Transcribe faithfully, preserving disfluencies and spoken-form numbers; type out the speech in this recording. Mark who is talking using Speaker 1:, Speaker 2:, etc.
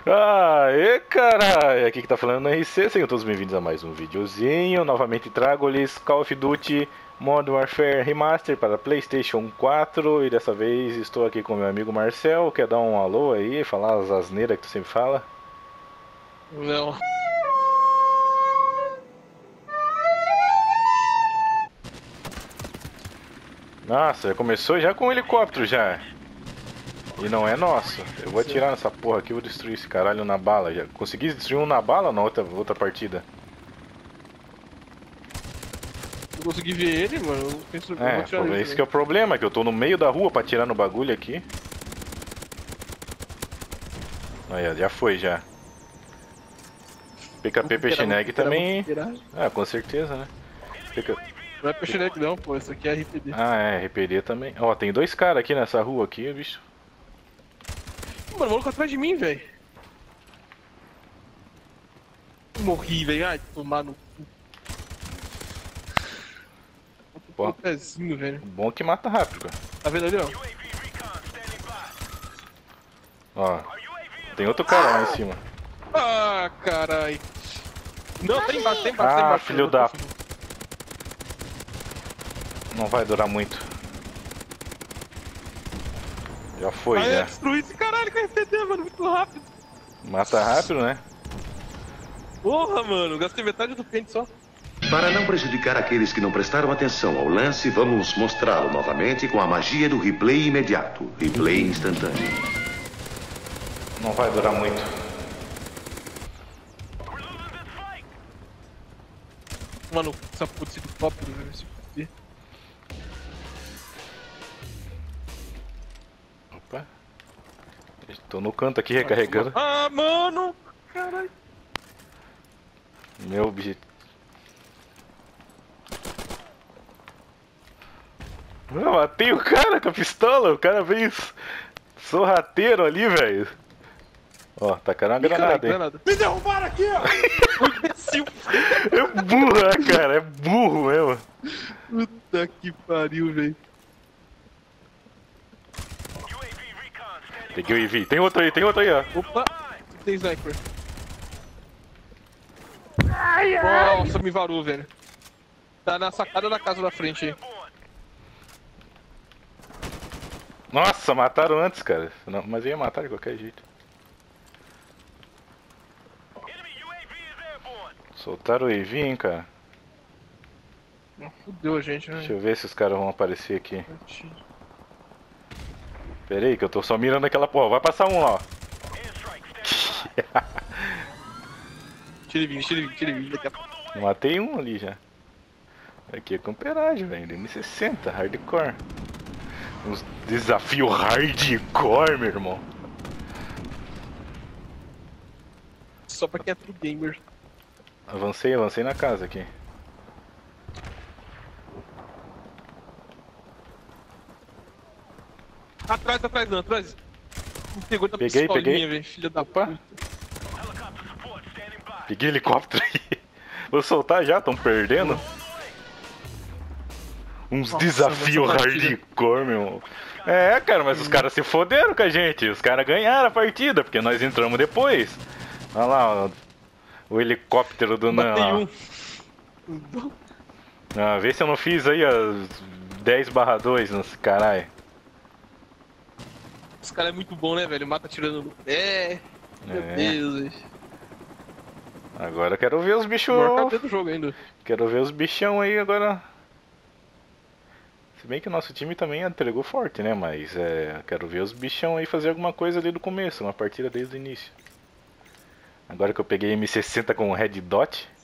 Speaker 1: Aê, caralho! Aqui que tá falando no R C, sejam todos bem-vindos a mais um videozinho. Novamente trago-lhes Call of Duty Modern Warfare Remaster para PlayStation quatro. E dessa vez estou aqui com meu amigo Marcel. Quer dar um alô aí, falar as asneiras que tu sempre fala?
Speaker 2: Não.
Speaker 1: Nossa, já começou já com o helicóptero já. E não é nosso. Eu vou atirar nessa porra aqui, vou destruir esse caralho na bala. Já consegui destruir um na bala ou na outra, outra partida?
Speaker 2: Não consegui ver ele, mano. Eu penso, eu vou
Speaker 1: É,
Speaker 2: tirar
Speaker 1: pô,
Speaker 2: ele
Speaker 1: esse que é
Speaker 2: também.
Speaker 1: o problema, que eu tô no meio da rua pra atirar no bagulho aqui. Aí, já foi já. P K P Pechineg também. Ah, com certeza, né? P K...
Speaker 2: Não é Pechineg não, pô. Isso aqui é R P D.
Speaker 1: Ah, é, R P D também. Ó, tem dois caras aqui nessa rua aqui, bicho.
Speaker 2: Mano, o maluco atrás de mim, velho. Morri, velho. Ai, tomar no cu.
Speaker 1: Pô,
Speaker 2: O pezinho, velho.
Speaker 1: bom que mata rápido, cara.
Speaker 2: Tá vendo ali, ó?
Speaker 1: Ó, tem outro cara lá em cima.
Speaker 2: Ah, carai. Não, tem embaixo, tem embaixo, tem
Speaker 1: Ah,
Speaker 2: embaixo.
Speaker 1: filho da... Não vai durar muito. Já foi,
Speaker 2: Aí eu
Speaker 1: já.
Speaker 2: destruí esse caralho com R P D, mano. Muito rápido.
Speaker 1: Mata rápido, né?
Speaker 2: Porra, mano. Gastei metade do pente só.
Speaker 3: Para não prejudicar aqueles que não prestaram atenção ao lance, vamos mostrá-lo novamente com a magia do replay imediato. Replay instantâneo.
Speaker 1: Não vai durar muito.
Speaker 2: Mano, essa porra desse helicóptero, velho. Se fuder.
Speaker 1: Opa. Tô no canto aqui recarregando.
Speaker 2: Ah, mano! Caralho.
Speaker 1: Meu objetivo. Eu matei o cara com a pistola. O cara veio sorrateiro ali, velho. Ó, tacaram uma granada, hein?
Speaker 2: Me derrubaram aqui, ó! Imbecil!
Speaker 1: É burro, né, cara? É burro mesmo.
Speaker 2: Puta que pariu, velho.
Speaker 1: Peguei o E V. Tem outro aí, tem outro aí, ó.
Speaker 2: Opa! Tem sniper. Nossa, me varou, velho. Tá na sacada da casa da frente aí.
Speaker 1: Nossa, mataram antes, cara. Não, mas ia matar de qualquer jeito. Soltaram o E V, hein, cara.
Speaker 2: Fudeu a gente, né?
Speaker 1: Deixa eu ver se os caras vão aparecer aqui. Pera aí, que eu tô só mirando aquela porra. Vai passar um lá, ó.
Speaker 2: Tira ele, tira ele, tira ele daqui a pouco.
Speaker 1: Matei um ali já. Aqui é camperagem, velho. M sessenta, hardcore. Uns desafios hardcore, meu irmão.
Speaker 2: Só pra quem é true gamer.
Speaker 1: Avancei, avancei na casa aqui.
Speaker 2: Atrás, atrás, não, atrás. Me pegou da
Speaker 1: Peguei,
Speaker 2: pistolinha,
Speaker 1: peguei.
Speaker 2: velho. Filha da
Speaker 1: Opa.
Speaker 2: puta.
Speaker 1: Peguei helicóptero aí. Vou soltar já, tão perdendo. Uns
Speaker 2: Nossa,
Speaker 1: desafios
Speaker 2: essa partida.
Speaker 1: hardcore, meu irmão. É, cara, mas os caras se foderam com a gente. Os caras ganharam a partida, porque nós entramos depois. Olha lá, ó, o helicóptero do
Speaker 2: Matei
Speaker 1: não.
Speaker 2: um.
Speaker 1: Ah, vê se eu não fiz aí as dez barra dois nesse caralho.
Speaker 2: Esse cara é muito bom, né, velho? Mata tirando no pé. Meu
Speaker 1: É.
Speaker 2: Deus, velho.
Speaker 1: Agora eu quero ver os bichos.
Speaker 2: Maior cadê do jogo ainda.
Speaker 1: Quero ver os bichão aí agora. Se bem que o nosso time também entregou forte, né? Mas é, quero ver os bichão aí fazer alguma coisa ali do começo, uma partida desde o início. Agora que eu peguei M sessenta com Red Dot.